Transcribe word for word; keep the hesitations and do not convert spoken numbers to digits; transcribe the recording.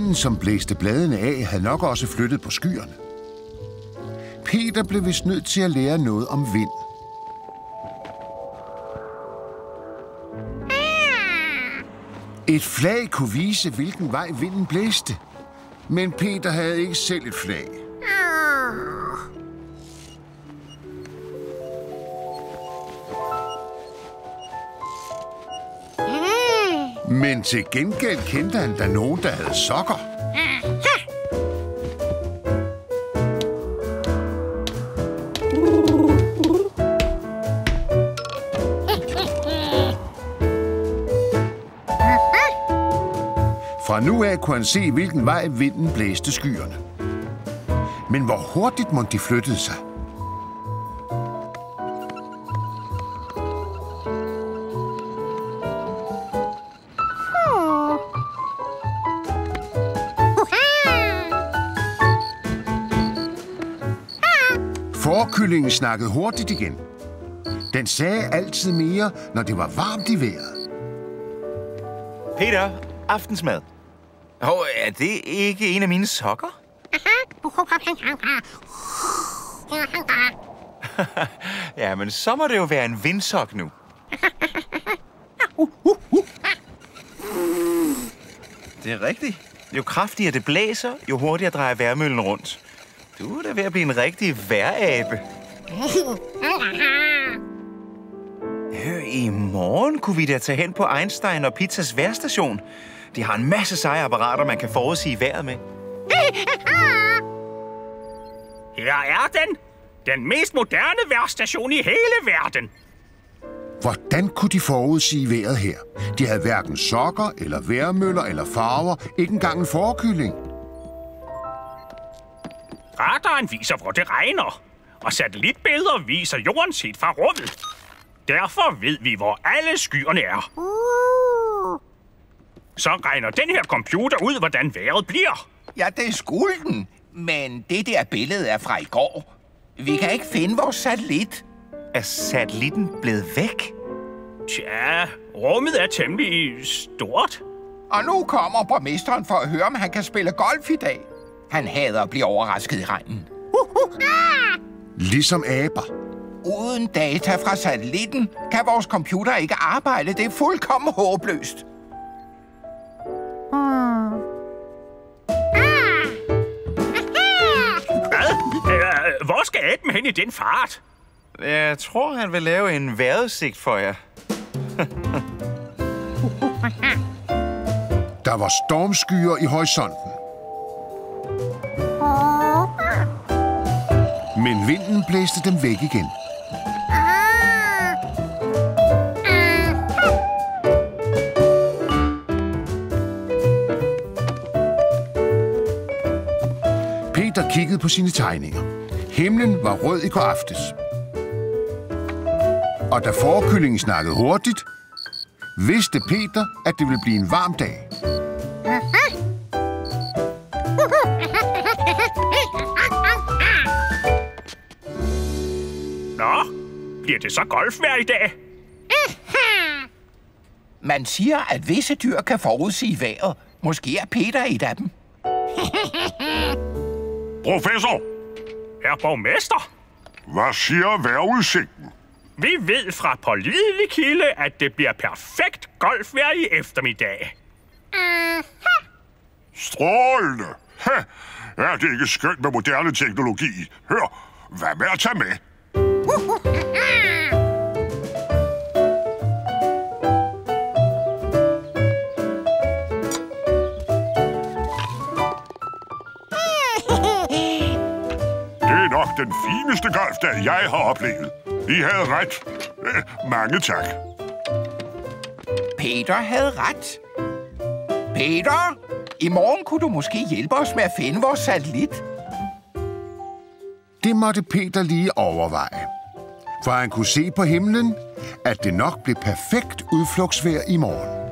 Vinden, som blæste bladene af, havde nok også flyttet på skyerne. Peter blev vist nødt til at lære noget om vind. Et flag kunne vise, hvilken vej vinden blæste. Men Peter havde ikke selv et flag. Men til gengæld kendte han da nogen, der havde sokker. Fra nu af kunne han se, hvilken vej vinden blæste skyerne. Men hvor hurtigt måtte de flyttede sig? Fårekyllingen snakkede hurtigt igen. Den sagde altid mere, når det var varmt i vejret. Peter, aftensmad. Åh, oh, er det ikke en af mine sokker? Ja, men så må det jo være en vindsok nu. Det er rigtigt. Jo kraftigere det blæser, jo hurtigere drejer vejrmøllen rundt. Du er da ved at blive en rigtig vejrabe. Hør, i morgen kunne vi da tage hen på Einstein og Pizzas vejrstation. De har en masse seje apparater, man kan forudsige vejret med. Her er den. Den mest moderne vejrstation i hele verden. Hvordan kunne de forudsige vejret her? De havde hverken sokker, eller vejrmøller, eller farver. Ikke engang en fårekylling. Radaren viser, hvor det regner. Og satellitbilleder viser jorden set fra rummet. Derfor ved vi, hvor alle skyerne er. Så regner den her computer ud, hvordan vejret bliver. Ja, det skulle den. Men det der billede er fra i går. Vi kan ikke finde vores satellit. Er satellitten blevet væk? Tja, rummet er temmelig stort. Og nu kommer borgmesteren for at høre, om han kan spille golf i dag. Han hader at blive overrasket i regnen. Ligesom aber. Uden data fra satellitten kan vores computer ikke arbejde. Det er fuldkommen håbløst. Hvad? Øh, hvor skal Aben hen i den fart? Jeg tror, han vil lave en vejrudsigt for jer. Der var stormskyer i horisonten. Men vinden blæste dem væk igen. Peter kiggede på sine tegninger. Himlen var rød i går aftes. Og da fårekyllingen snakkede hurtigt, vidste Peter, at det ville blive en varm dag. Nå, bliver det så golfvejr i dag? Man siger, at visse dyr kan forudsige vejret. Måske er Peter et af dem. Professor! Herr borgmester! Hvad siger vejrudsigten? Vi ved fra pålidelig kilde, at det bliver perfekt golfvejr i eftermiddag. Strålende! Ha! Er det ikke skønt med moderne teknologi? Hør, hvad med at tage med? Det er nok den fineste golfdag, jeg har oplevet. I havde ret. Eh, mange tak. Peter havde ret. Peter, i morgen kunne du måske hjælpe os med at finde vores satellit. Det måtte Peter lige overveje. For han kunne se på himlen, at det nok blev perfekt udflugtsvejr i morgen.